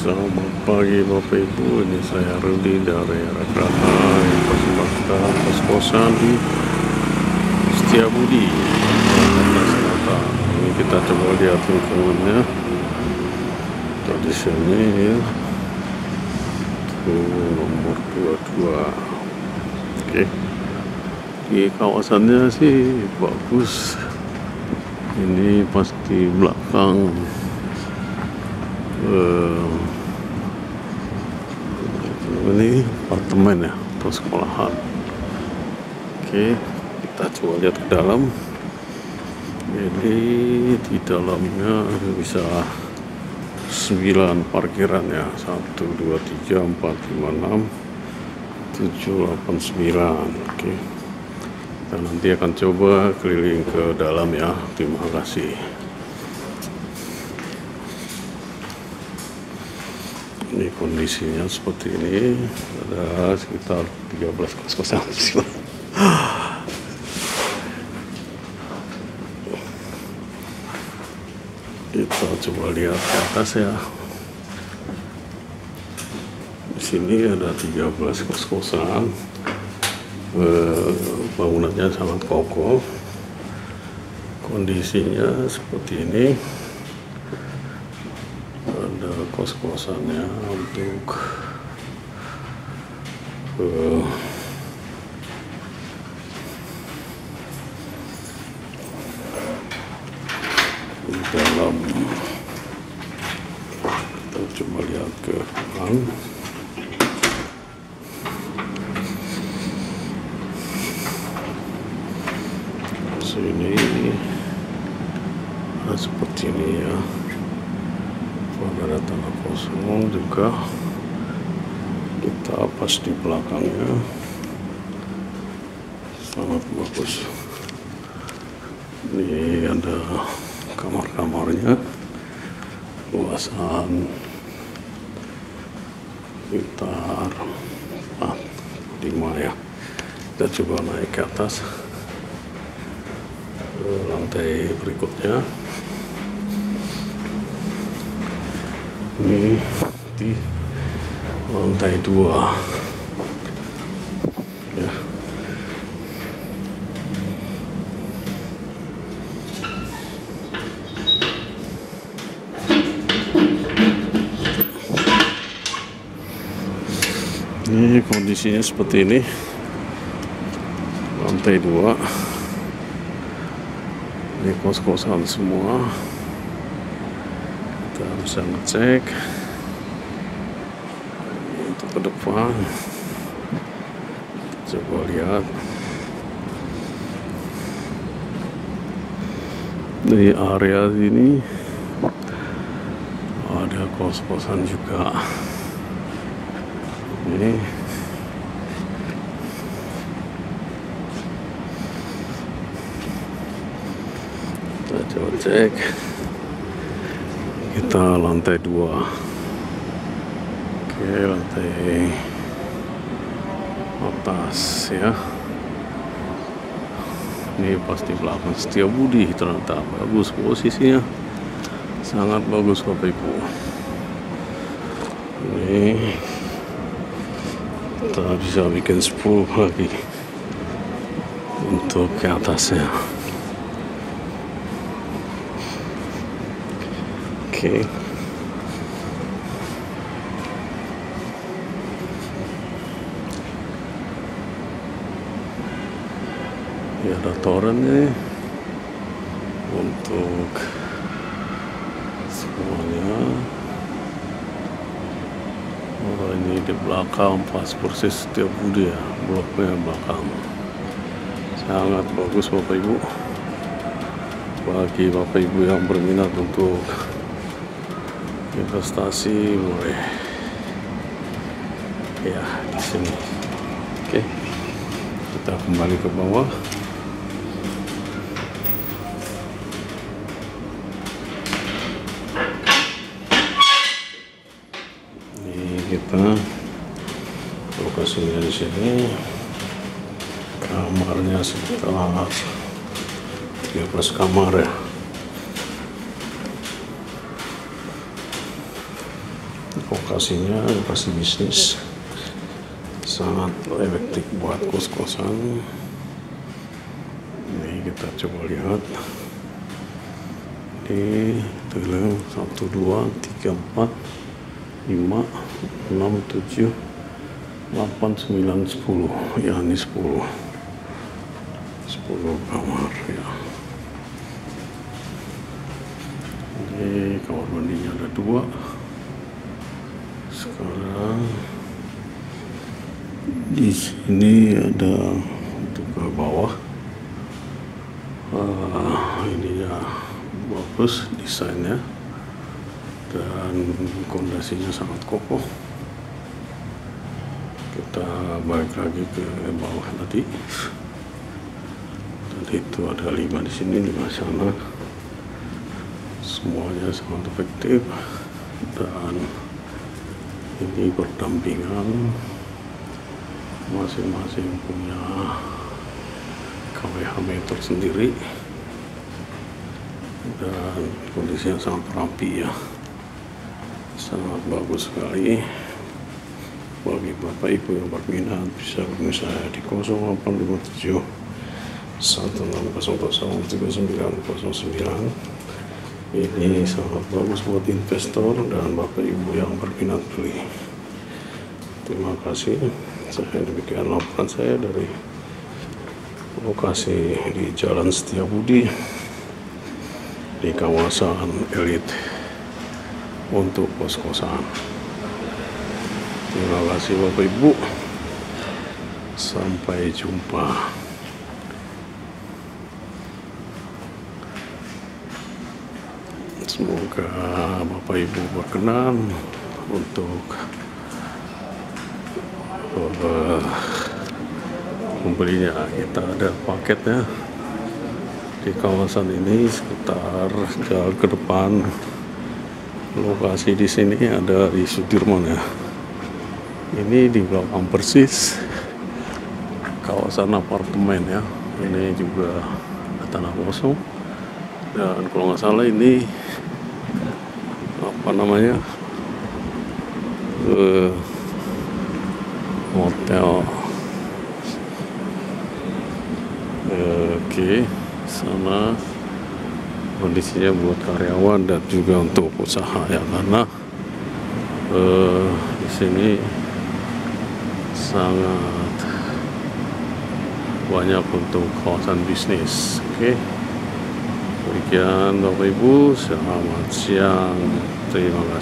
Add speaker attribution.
Speaker 1: Selamat pagi Bapak Ibu, ini saya Rudi dari Rakraha yang persembahkan kos-kosan di Setiabudi, Jakarta Selatan. Ini kita coba lihat lingkungannya. Di sini ya, nomor 22. Oke, di kawasannya sih bagus. Ini pasti belakang ini apartemen ya atau sekolahan. Oke, kita coba lihat ke dalam. Jadi di dalamnya bisa 9 parkiran ya, 1, 2, 3, 4, 5, 6, 7, 8, 9. Oke, kita nanti akan coba keliling ke dalam ya. Terima kasih. Ini kondisinya seperti ini, ada sekitar 13 kos-kosan. Kita coba lihat ke atas ya. Di sini ada 13 kos-kosan. Bangunannya sangat kokoh. Kondisinya seperti ini. Ada kos-kosannya untuk di dalam. Kita coba lihat ke belakang. Sini seperti ini ya. Ada tanah kosong juga, kita pas di belakangnya sangat bagus. Ini ada kamar-kamarnya, luasan sekitar 4-5 ya. Kita coba naik ke atas ke lantai berikutnya. Ini di lantai 2 ya. Ini kondisinya seperti ini, lantai 2. Ini kos-kosan semua. Kita bisa ngecek untuk ke depan. Coba lihat di area sini ada kos-kosan juga. Ini kita coba cek. Kita lantai 2. Oke, lantai atas ya. Ini pasti belakang Setiabudi, ternyata bagus posisinya, sangat bagus Bapak Ibu. Ini kita bisa bikin 10 lagi untuk ke atasnya. Oke. Ya, ada toren nih untuk semuanya. Oh, ini di belakang pas persis Setiabudi ya, bloknya belakang. Sangat bagus Bapak Ibu. Bagi Bapak Ibu yang berminat untuk investasi boleh ya di sini. Oke, kita kembali ke bawah. Ini kita lokasinya di sini. Kamarnya sekitar 13 kamar ya. lokasinya lokasi bisnis, sangat efektif buat kos-kosan. Ini kita coba lihat. Ini telah 1, 2, 3, 4, 5, 6, 7, 8, 9, 10. Ya, ini 10 kamar ya. Ini kamar mandinya ada 2. Sekarang di sini ada untuk ke bawah. Ini ya bagus desainnya dan fondasinya sangat kokoh. Kita balik lagi ke bawah tadi. Itu ada 5 di sini, 5 sana. Semuanya sangat efektif dan ini berdampingan, masing-masing punya KWH meter sendiri dan kondisinya sangat rapi ya, sangat bagus sekali. Bagi Bapak Ibu yang berminat bisa hubungi saya di 0857 1600 3909. Ini sangat bagus buat investor dan Bapak Ibu yang berminat beli. Terima kasih. Saya demikian laporan saya dari lokasi di Jalan Setiabudi di kawasan elit untuk kos-kosan. Terima kasih Bapak Ibu. Sampai jumpa. Semoga Bapak Ibu berkenan untuk membelinya. Kita ada paketnya di kawasan ini sekitar jalan ke depan. Lokasi di sini ada di Sudirman ya. Ini di belakang persis kawasan apartemen ya. Ini juga tanah kosong. Dan kalau nggak salah ini apa namanya, hotel. Oke, sana kondisinya buat karyawan dan juga untuk usaha ya, karena di sini sangat banyak untuk kawasan bisnis. Oke. Demikian Bapak Ibu, selamat siang, terima kasih.